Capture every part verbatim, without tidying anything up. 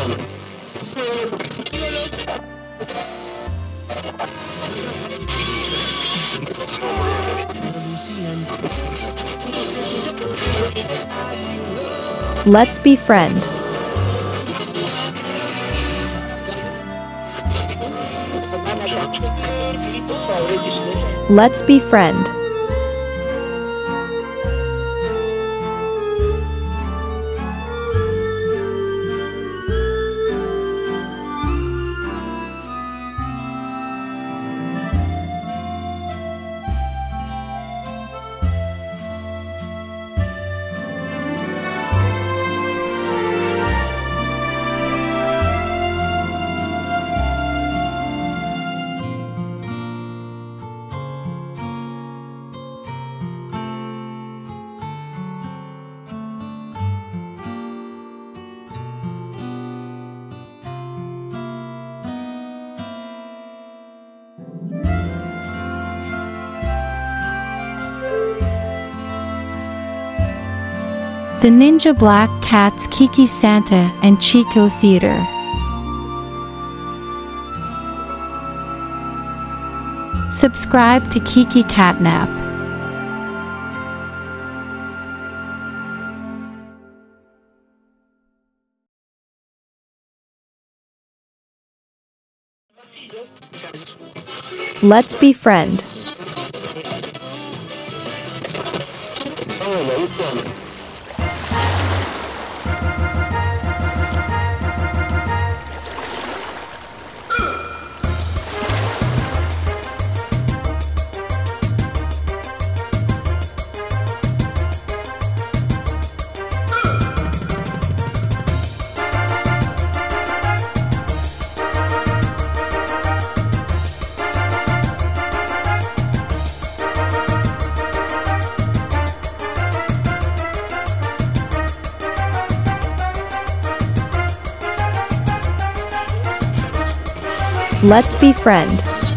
Let's be friend. Let's be friend. The Ninja Black Cats Kiki Santa and Chico Theater. Subscribe to Kiki Catnap. Let's be friend. Let's be friend.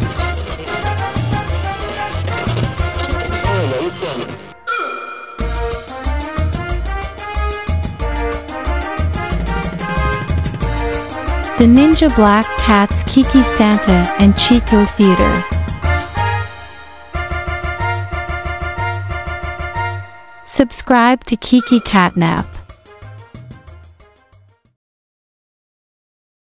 The Ninja Black Cats Kiki Santa and Chico Theater. Subscribe to Kiki Catnap.